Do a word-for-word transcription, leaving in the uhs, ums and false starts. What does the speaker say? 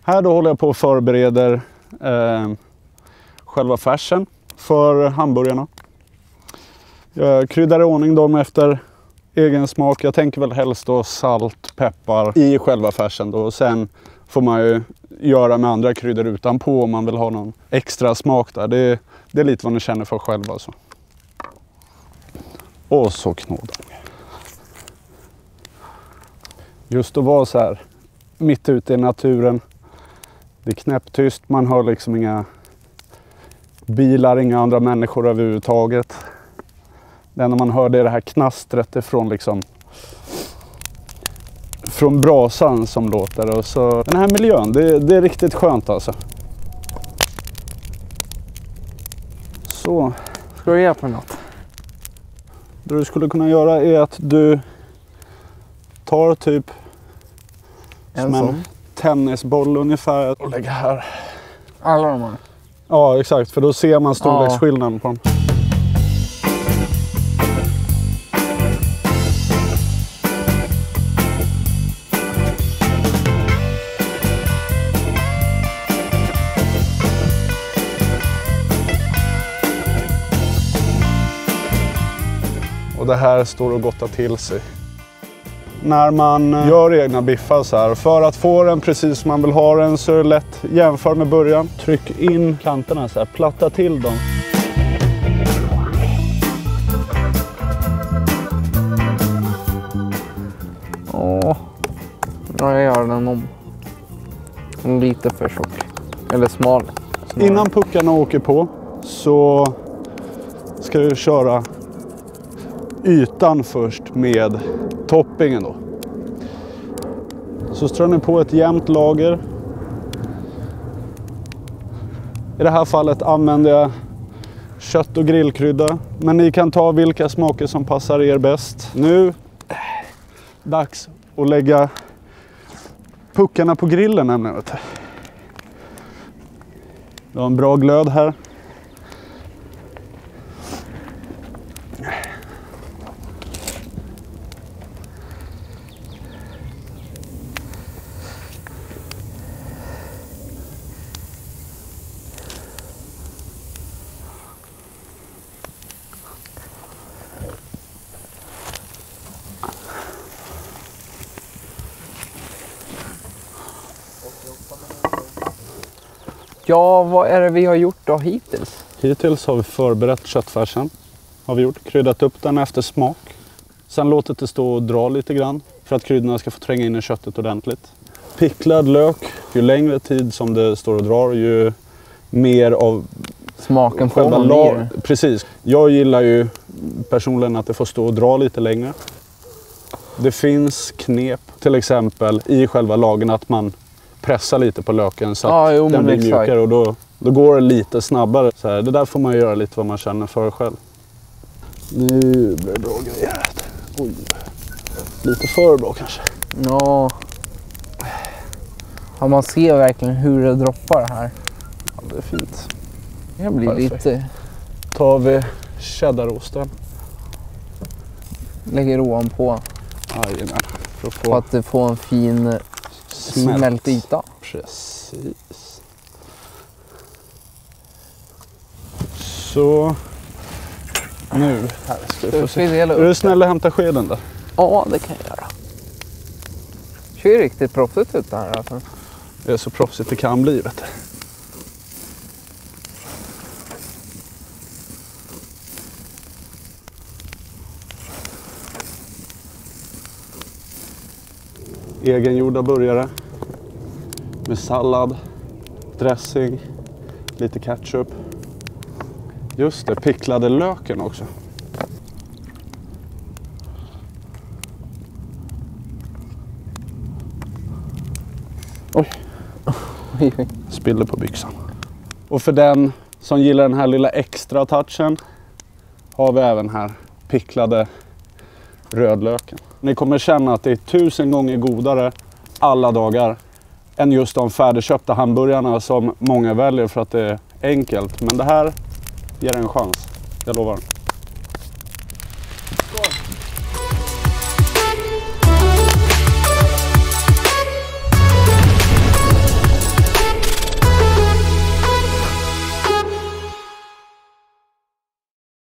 Här då håller jag på och förbereder eh, själva färsen för hamburgarna. Jag kryddar i ordning dem efter egen smak. Jag tänker väl helst då salt, peppar i själva färsen då. Och sen får man ju göra med andra kryddor utanpå om man vill ha någon extra smak där. Det, det är lite vad ni känner för själva. Alltså. Och så knådar. Just att vara så här mitt ute i naturen. Det är knäpptyst, man hör liksom inga bilar, inga andra människor överhuvudtaget. Det enda man hör det är det här knastret ifrån liksom från brasan som låter. Och så den här miljön, det, det är riktigt skönt alltså. Så. Ska du göra på något? Det du skulle kunna göra är att du tar typ En som en sån. tennisboll ungefär och lägger här. Alla de här? Ja, exakt. För då ser man storleksskillnaden på dem. Och det här står och gottar till sig. När man gör egna biffar så här, för att få den precis som man vill ha den så är det lätt. Jämför med början. Tryck in kanterna så här, platta till dem. Åh, jag gör den om. Lite för tjock. Eller smal. Snarare. Innan puckarna åker på så ska du köra ytan först med toppingen då. Så strör ni på ett jämnt lager. I det här fallet använder jag kött och grillkrydda. Men ni kan ta vilka smaker som passar er bäst. Nu dags att lägga puckarna på grillen nämligen. Du har en bra glöd här. Ja, vad är det vi har gjort då hittills? Hittills har vi förberett köttfärsen. Har vi gjort. Kryddat upp den efter smak. Sen låtit det stå och dra lite grann för att kryddorna ska få tränga in i köttet ordentligt. Picklad lök. Ju längre tid som det står och drar ju mer av Smaken på själva man lag. Precis. Jag gillar ju personligen att det får stå och dra lite längre. Det finns knep till exempel i själva lagen att man pressa lite på löken så att ah, jo, den blir exakt. mjukare och då, då går det lite snabbare. Så här, det där får man göra lite vad man känner för själv. Nu blir det bra grejer. Oj. Lite för bra kanske. Ja. Ja, man ser verkligen hur det droppar här. Ja, det är fint. Det blir Perfekt. lite... Tar vi cheddarosten. Lägger ovanpå. Jajamän. För att få För att det får en fin smält. smält yta. Precis. Så nu här ska vi få se. Dela Är du upp. snäll att hämta skeden där? Ja, det kan jag göra. Det ser riktigt proffsigt ut det här alltså. Det är så proffsigt det kan bli, vet du. Egengjorda burgare med sallad, dressing, lite ketchup. Just det, picklade löken också. Oj, spiller på byxan. Och för den som gillar den här lilla extra touchen har vi även här picklade rödlöken. Ni kommer känna att det är tusen gånger godare alla dagar än just de färdigköpta hamburgarna som många väljer för att det är enkelt. Men det här ger en chans, jag lovar.